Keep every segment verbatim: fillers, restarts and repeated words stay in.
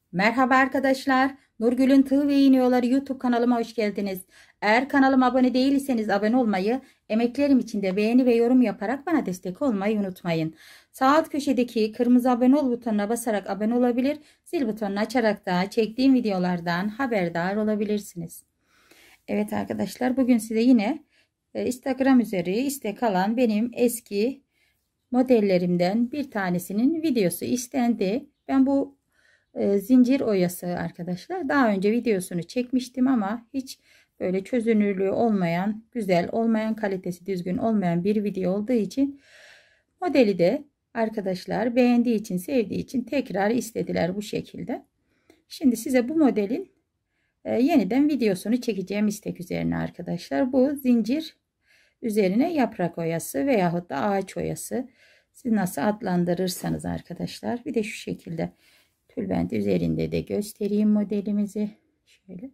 Merhaba arkadaşlar. Nurgül'ün Tığ ve İğne Yolları YouTube kanalıma hoş geldiniz. Eğer kanalıma abone değilseniz abone olmayı, emeklerim için de beğeni ve yorum yaparak bana destek olmayı unutmayın. Sağ alt köşedeki kırmızı abone ol butonuna basarak abone olabilir, zil butonunu açarak da çektiğim videolardan haberdar olabilirsiniz. Evet arkadaşlar, bugün size yine e, Instagram üzeri istek alan benim eski modellerimden bir tanesinin videosu istendi. Ben bu e, zincir oyası arkadaşlar daha önce videosunu çekmiştim ama hiç böyle çözünürlüğü olmayan, güzel olmayan, kalitesi düzgün olmayan bir video olduğu için modeli de arkadaşlar beğendiği için, sevdiği için tekrar istediler bu şekilde. Şimdi size bu modelin e, yeniden videosunu çekeceğim istek üzerine arkadaşlar. Bu zincir üzerine yaprak oyası veyahut da ağaç oyası, siz nasıl adlandırırsanız arkadaşlar. Bir de şu şekilde tülbent üzerinde de göstereyim modelimizi. Şöyle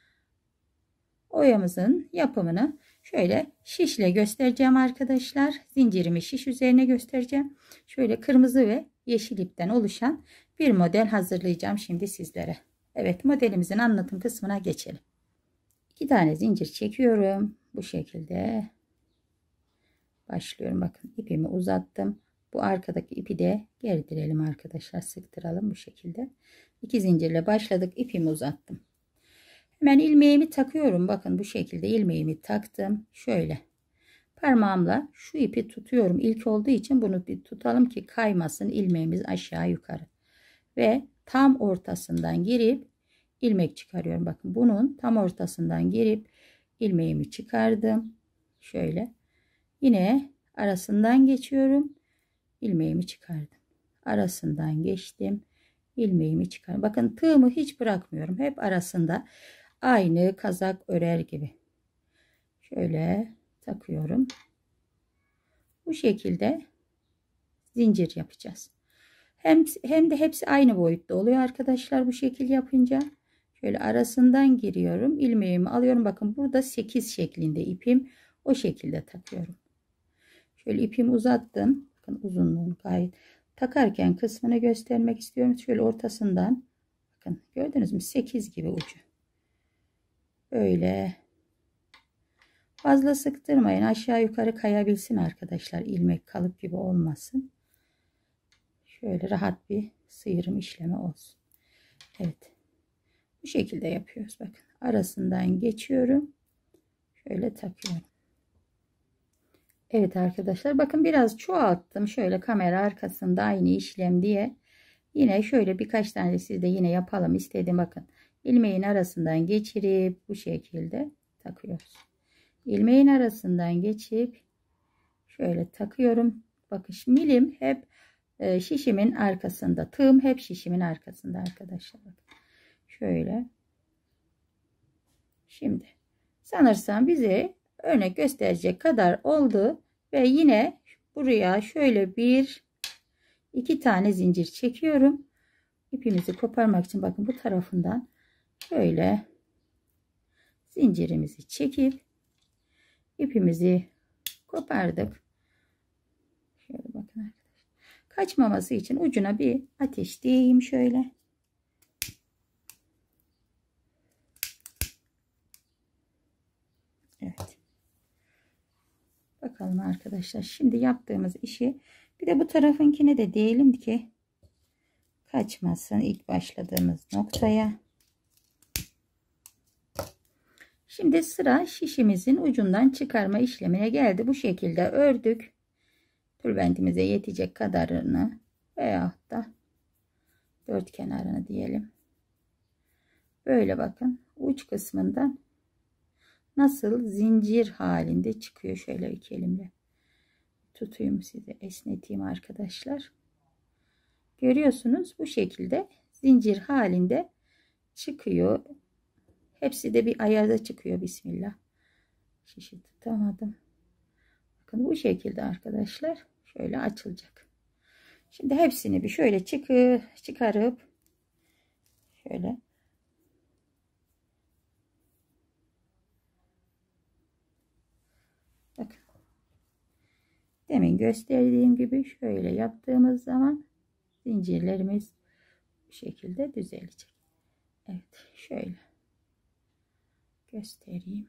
oyamızın yapımını şöyle şişle göstereceğim arkadaşlar. Zincirimi şiş üzerine göstereceğim. Şöyle kırmızı ve yeşil ipten oluşan bir model hazırlayacağım şimdi sizlere. Evet, modelimizin anlatım kısmına geçelim. İki tane zincir çekiyorum bu şekilde. Başlıyorum. Bakın, ipimi uzattım. Bu arkadaki ipi de gerdirelim arkadaşlar. Sıktıralım bu şekilde. İki zincirle başladık. İpimi uzattım. Hemen ilmeğimi takıyorum. Bakın bu şekilde ilmeğimi taktım. Şöyle parmağımla şu ipi tutuyorum. İlk olduğu için bunu bir tutalım ki kaymasın ilmeğimiz aşağı yukarı. Ve tam ortasından girip ilmek çıkarıyorum. Bakın bunun tam ortasından girip ilmeğimi çıkardım. Şöyle. Yine arasından geçiyorum. İlmeğimi çıkardım. Arasından geçtim. İlmeğimi çıkardım. Bakın tığımı hiç bırakmıyorum. Hep arasında, aynı kazak örer gibi. Şöyle takıyorum. Bu şekilde zincir yapacağız. Hem, hem de hepsi aynı boyutta oluyor arkadaşlar bu şekil yapınca. Şöyle arasından giriyorum. İlmeğimi alıyorum. Bakın burada sekiz şeklinde ipim. O şekilde takıyorum. Şöyle ipimi uzattım. Bakın uzunluğunu gayet. Takarken kısmını göstermek istiyorum. Şöyle ortasından. Bakın gördünüz mü? sekiz gibi ucu. Böyle. Fazla sıktırmayın. Aşağı yukarı kayabilsin arkadaşlar. İlmek kalıp gibi olmasın. Şöyle rahat bir sıyırım işlemi olsun. Evet. Bu şekilde yapıyoruz. Bakın arasından geçiyorum. Şöyle takıyorum. Evet arkadaşlar, bakın biraz çoğalttım. Şöyle kamera arkasında aynı işlem diye. Yine şöyle birkaç tane siz de yine yapalım istedim. Bakın ilmeğin arasından geçirip bu şekilde takıyoruz. İlmeğin arasından geçip şöyle takıyorum. Bakın milim hep e, şişimin arkasında. Tığım hep şişimin arkasında arkadaşlar. Bakın. Şöyle. Şimdi sanırsam bize örnek gösterecek kadar oldu. Ve yine buraya şöyle bir iki tane zincir çekiyorum. İpimizi koparmak için bakın bu tarafından şöyle zincirimizi çekip ipimizi kopardık. Şöyle bakın arkadaşlar. Kaçmaması için ucuna bir ateşleyeyim şöyle. Evet. Bakalım arkadaşlar. Şimdi yaptığımız işi bir de bu tarafınkine de diyelim ki kaçmasın ilk başladığımız noktaya. Şimdi sıra şişimizin ucundan çıkarma işlemine geldi. Bu şekilde ördük. Tülbentimize yetecek kadarını veyahut da dört kenarını diyelim. Böyle bakın uç kısmından nasıl zincir halinde çıkıyor. Şöyle iki elimle tutayım, size esneteyim arkadaşlar. Görüyorsunuz bu şekilde zincir halinde çıkıyor. Hepsi de bir ayarda çıkıyor. Bismillah. Şişi tutamadım. Bakın bu şekilde arkadaşlar. Şöyle açılacak. Şimdi hepsini bir şöyle çıkı, çıkarıp şöyle bakın. Demin gösterdiğim gibi şöyle yaptığımız zaman zincirlerimiz bu şekilde düzelecek. Evet, şöyle göstereyim.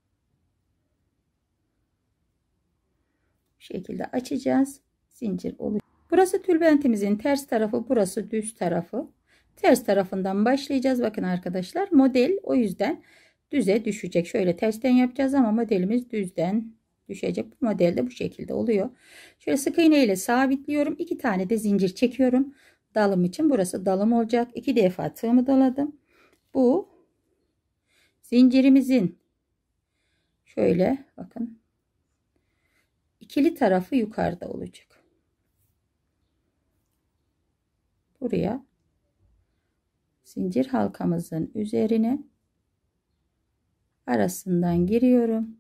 Bu şekilde açacağız. Zincir olur. Burası tülbentimizin ters tarafı, burası düz tarafı. Ters tarafından başlayacağız. Bakın arkadaşlar, model o yüzden düze düşecek. Şöyle tersten yapacağız ama modelimiz düzden düşecek. Bu modelde bu şekilde oluyor. Şöyle sık iğne ile sabitliyorum. İki tane de zincir çekiyorum. Dalım için burası dalım olacak. İki defa tığımı doladım. Bu zincirimizin şöyle bakın ikili tarafı yukarıda olacak. Buraya zincir halkamızın üzerine arasından giriyorum.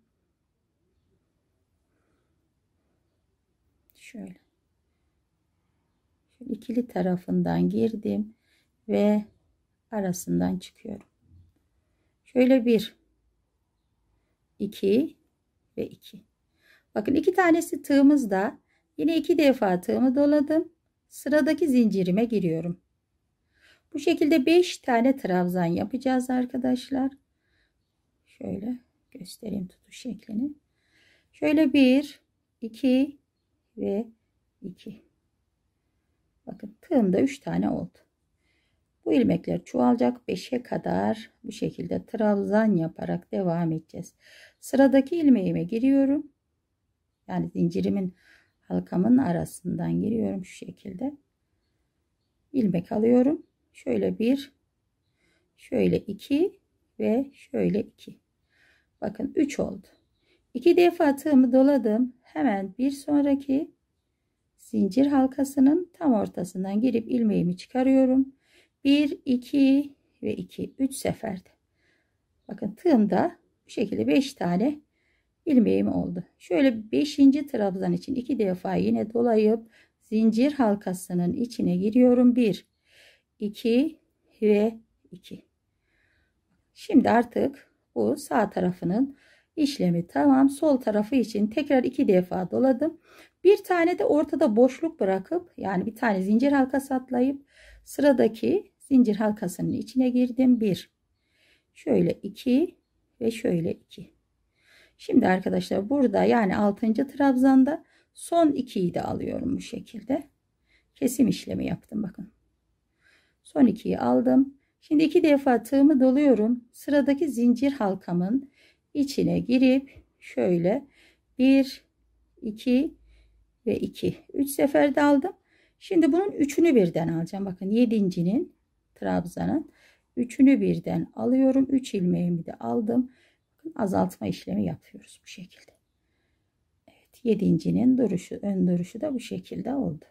Şöyle. Şöyle ikili tarafından girdim ve arasından çıkıyorum. Şöyle bir, iki ve iki. Bakın iki tanesi tığımızda. Yine iki defa tığımı doladım. Sıradaki zincirime giriyorum. Bu şekilde beş tane trabzan yapacağız arkadaşlar. Şöyle göstereyim tutuş şeklini. Şöyle bir, iki ve iki. Bakın tığımda üç tane oldu. Bu ilmekler çoğalacak. beşe kadar bu şekilde trabzan yaparak devam edeceğiz. Sıradaki ilmeğime giriyorum. Yani zincirimin halkamın arasından giriyorum şu şekilde. İlmek alıyorum. Şöyle bir, şöyle iki ve şöyle iki. Bakın üç oldu. iki defa tığımı doladım. Hemen bir sonraki zincir halkasının tam ortasından girip ilmeğimi çıkarıyorum. bir, iki ve iki. üç seferde. Bakın tığımda bu şekilde beş tane ilmeğim oldu. Şöyle beşinci trabzan için iki defa yine dolayıp zincir halkasının içine giriyorum. bir, iki ve iki. Şimdi artık bu sağ tarafının işlemi tamam. Sol tarafı için tekrar iki defa doladım. Bir tane de ortada boşluk bırakıp yani bir tane zincir halkası atlayıp sıradaki zincir halkasının içine girdim. bir, şöyle iki ve şöyle iki. Şimdi arkadaşlar burada yani altıncı trabzanda son ikiyi de alıyorum bu şekilde. Kesim işlemi yaptım bakın. Son ikiyi aldım. Şimdi iki defa tığımı doluyorum. Sıradaki zincir halkamın içine girip şöyle bir, iki ve iki. üç seferde aldım. Şimdi bunun üçünü birden alacağım. Bakın yedincinin trabzanın üçünü birden alıyorum. üç ilmeğimi de aldım. Bakın azaltma işlemi yapıyoruz bu şekilde. Evet, yedincinin duruşu, ön duruşu da bu şekilde oldu.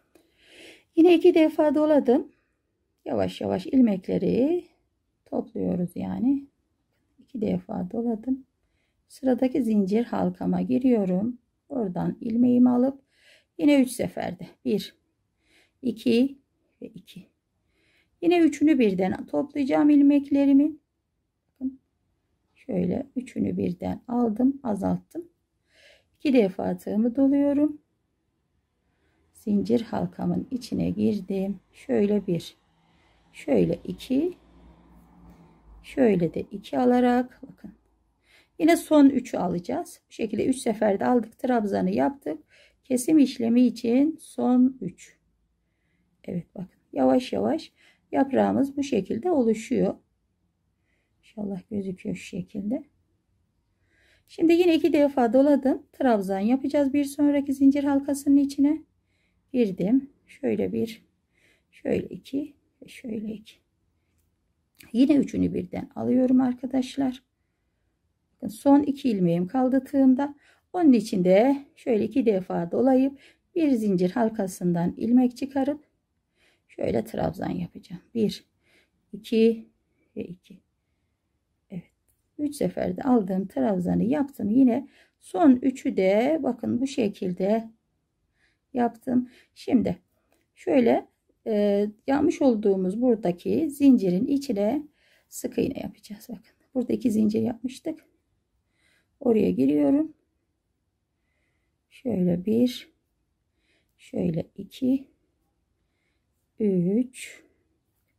Yine iki defa doladım. Yavaş yavaş ilmekleri topluyoruz yani. iki defa doladım. Sıradaki zincir halkama giriyorum. Oradan ilmeğimi alıp yine üç seferde bir, iki ve iki. Yine üçünü birden toplayacağım ilmeklerimi. Bakın şöyle üçünü birden aldım, azalttım. iki defa tığımı doluyorum. Zincir halkamın içine girdim. Şöyle bir, şöyle iki, şöyle de iki alarak bakın. Yine son üçü alacağız. Bu şekilde üç seferde aldık. Trabzanı yaptık. Kesim işlemi için son üç. Evet bakın. Yavaş yavaş yaprağımız bu şekilde oluşuyor. İnşallah gözüküyor şu şekilde. Şimdi yine iki defa doladım. Trabzan yapacağız. Bir sonraki zincir halkasının içine girdim. Şöyle bir, şöyle iki ve şöyle iki. Yine üçünü birden alıyorum arkadaşlar. Son iki ilmeğim kaldı tığımda. Onun içinde şöyle iki defa dolayıp bir zincir halkasından ilmek çıkarıp şöyle trabzan yapacağım. bir, iki ve iki. Evet. üç seferde aldığım trabzanı yaptım. Yine son üçü de bakın bu şekilde yaptım. Şimdi şöyle e, yapmış olduğumuz buradaki zincirin içine sık iğne yapacağız. Bakın burada iki zincir yapmıştık. Oraya giriyorum. Şöyle bir, şöyle iki, üç,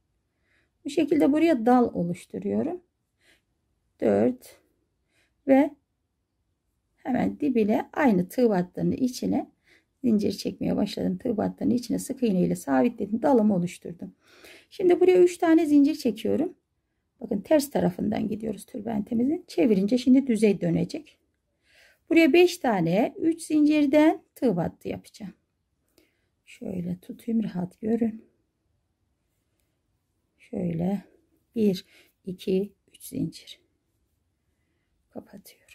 Bu şekilde buraya dal oluşturuyorum. dört ve hemen dibine aynı tığ battığının içine zincir çekmeye başladım. Tığ battığının içine sık iğne ile sabitledim. Dalımı oluşturdum. Şimdi buraya üç tane zincir çekiyorum. Bakın ters tarafından gidiyoruz tülbentimizin. Çevirince şimdi düzey dönecek. Buraya beş tane üç zincirden tığ battı yapacağım. Şöyle tutayım, rahat görün. Şöyle bir iki üç zincir kapatıyorum.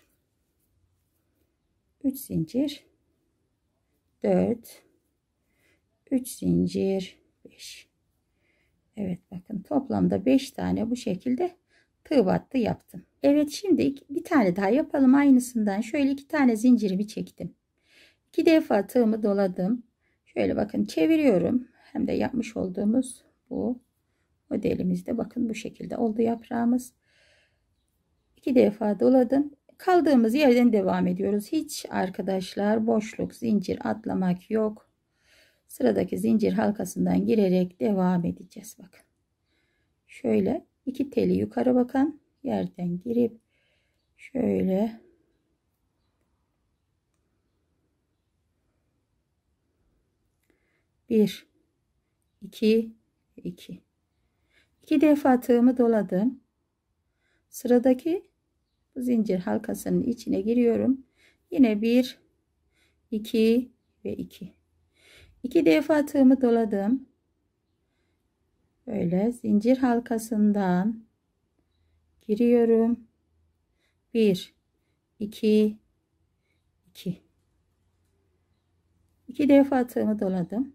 üç zincir, dört, üç zincir, beş. Evet, bakın toplamda beş tane bu şekilde tığ battı yaptım. Evet, şimdi bir tane daha yapalım aynısından. Şöyle iki tane zincirimi çektim. iki defa tığımı doladım. Şöyle bakın çeviriyorum. Hem de yapmış olduğumuz bu modelimizde bakın bu şekilde oldu yaprağımız. iki defa doladım. Kaldığımız yerden devam ediyoruz. Hiç arkadaşlar boşluk, zincir atlamak yok. Sıradaki zincir halkasından girerek devam edeceğiz. Bakın. Şöyle iki teli yukarı bakan yerden girip şöyle bir, iki, iki. iki defa tığımı doladım. Sıradaki bu zincir halkasının içine giriyorum. Yine bir, iki ve iki. iki defa tığımı doladım. Böyle zincir halkasından giriyorum. bir, iki, iki. iki defa tığımı doladım.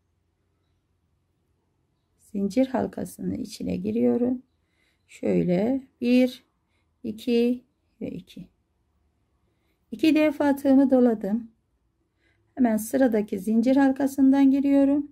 Zincir halkasının içine giriyorum. Şöyle bir, iki ve iki. iki defa tığımı doladım. Hemen sıradaki zincir halkasından giriyorum.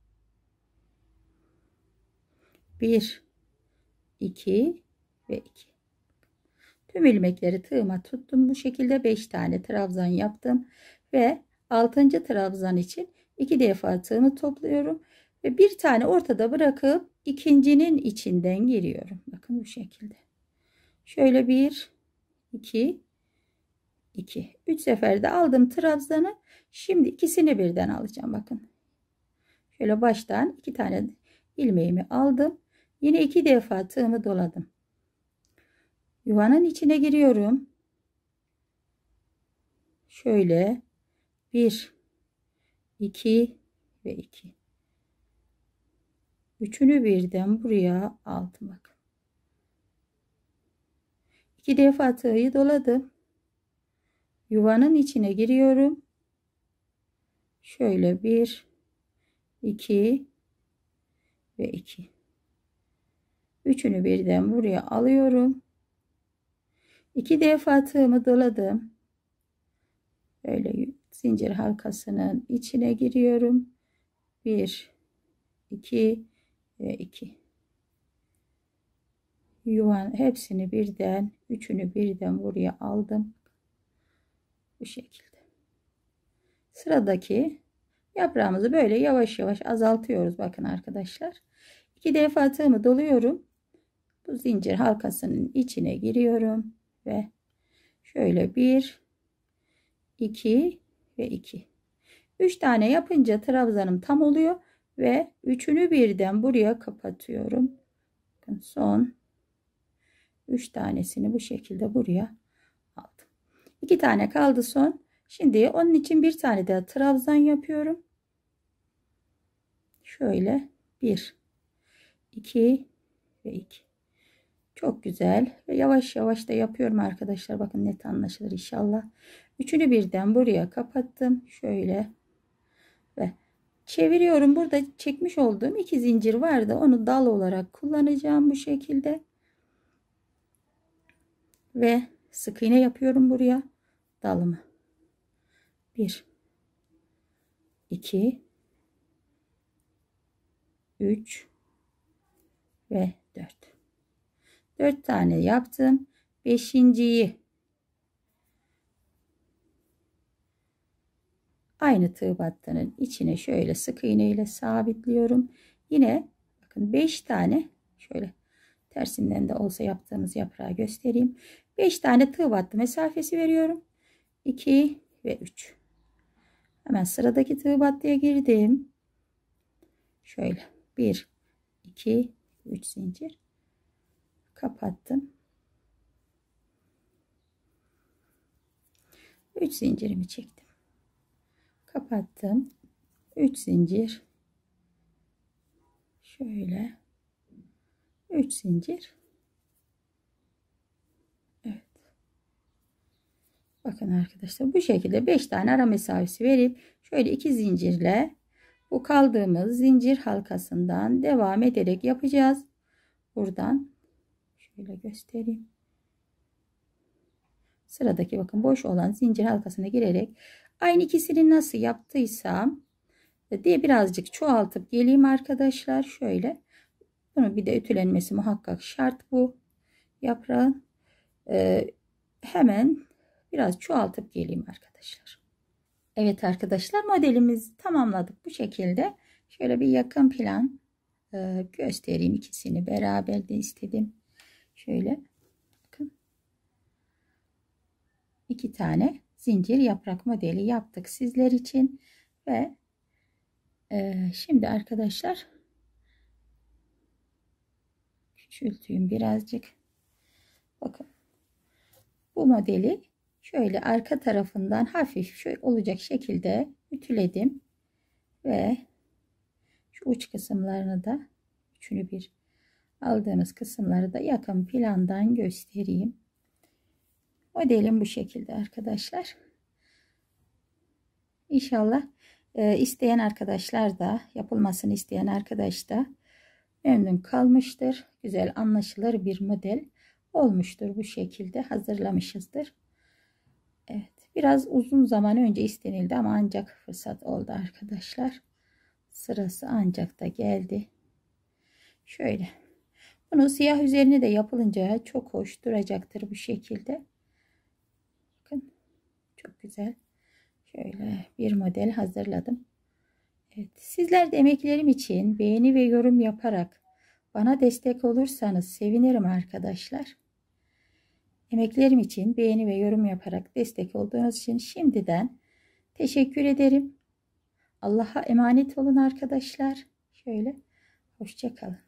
bir, iki ve iki. Tüm ilmekleri tığıma tuttum. Bu şekilde beş tane trabzan yaptım ve altıncı trabzan için iki defa tığımı topluyorum ve bir tane ortada bırakıp ikincinin içinden giriyorum. Bakın bu şekilde. Şöyle bir, iki, iki. üç seferde aldım trabzanı. Şimdi ikisini birden alacağım. Bakın. Şöyle baştan iki tane ilmeğimi aldım. Yine iki defa tığımı doladım. Yuvanın içine giriyorum. Şöyle bir, iki ve iki. Üçünü birden buraya aldım. Bakın. iki defa tığı doladım. Yuvanın içine giriyorum. Şöyle bir, iki ve iki. Üçünü birden buraya alıyorum. iki defa tığımı doladım. Böyle zincir halkasının içine giriyorum. bir, iki ve iki. Yuvan hepsini birden, üçünü birden buraya aldım. Bu şekilde. Sıradaki yaprağımızı böyle yavaş yavaş azaltıyoruz. Bakın arkadaşlar. iki defa tığımı doluyorum. Bu zincir halkasının içine giriyorum ve şöyle bir, iki ve iki. üç tane yapınca trabzanım tam oluyor ve üçünü birden buraya kapatıyorum. Bakın son üç tanesini bu şekilde buraya aldım. iki tane kaldı son. Şimdi onun için bir tane daha trabzan yapıyorum. Şöyle bir, iki ve iki. Çok güzel ve yavaş yavaş da yapıyorum arkadaşlar. Bakın net anlaşılır inşallah. Üçünü birden buraya kapattım. Şöyle ve çeviriyorum. Burada çekmiş olduğum iki zincir vardı. Onu dal olarak kullanacağım bu şekilde. Ve sık iğne yapıyorum buraya. Dalımı. bir, iki, üç ve dört. dört tane yaptım. beşinciyi aynı tığ battının içine şöyle sık iğne ile sabitliyorum. Yine bakın beş tane Şöyle tersinden de olsa yaptığımız yaprağı göstereyim. beş tane tığ battı mesafesi veriyorum. iki ve üç. Hemen sıradaki tığ battıya girdim. Şöyle bir, iki, üç zincir. Kapattım. üç zincirimi çektim. Kapattım. üç zincir. Şöyle üç zincir. Evet. Bakın arkadaşlar bu şekilde beş tane ara mesafesi verip şöyle iki zincirle bu kaldığımız zincir halkasından devam ederek yapacağız. Buradan şöyle göstereyim. Sıradaki bakın boş olan zincir halkasına girerek aynı ikisini nasıl yaptıysam diye birazcık çoğaltıp geleyim arkadaşlar. Şöyle bunu bir de ütülenmesi muhakkak şart bu yaprağın. Ee, hemen biraz çoğaltıp geleyim arkadaşlar. Evet arkadaşlar modelimizi tamamladık bu şekilde. Şöyle bir yakın plan e, göstereyim, ikisini beraber de istedim. Şöyle bakın. İki tane zincir yaprak modeli yaptık sizler için ve e, şimdi arkadaşlar küçülteyim birazcık. Bakın bu modeli şöyle arka tarafından hafif şöyle olacak şekilde ütüledim ve şu uç kısımlarını da üçünü bir aldığımız kısımları da yakın plandan göstereyim. Modelim bu şekilde arkadaşlar. İnşallah e, isteyen arkadaşlar da yapılmasını isteyen arkadaş da memnun kalmıştır. Güzel anlaşılır bir model olmuştur. Bu şekilde hazırlamışızdır. Evet, biraz uzun zaman önce istenildi ama ancak fırsat oldu arkadaşlar. Sırası ancak da geldi. Şöyle. Bunu siyah üzerine de yapılınca çok hoş duracaktır bu şekilde. Bakın çok güzel. Şöyle bir model hazırladım. Evet, sizler de emeklerim için beğeni ve yorum yaparak bana destek olursanız sevinirim arkadaşlar. Emeklerim için beğeni ve yorum yaparak destek olduğunuz için şimdiden teşekkür ederim. Allah'a emanet olun arkadaşlar. Şöyle hoşça kalın.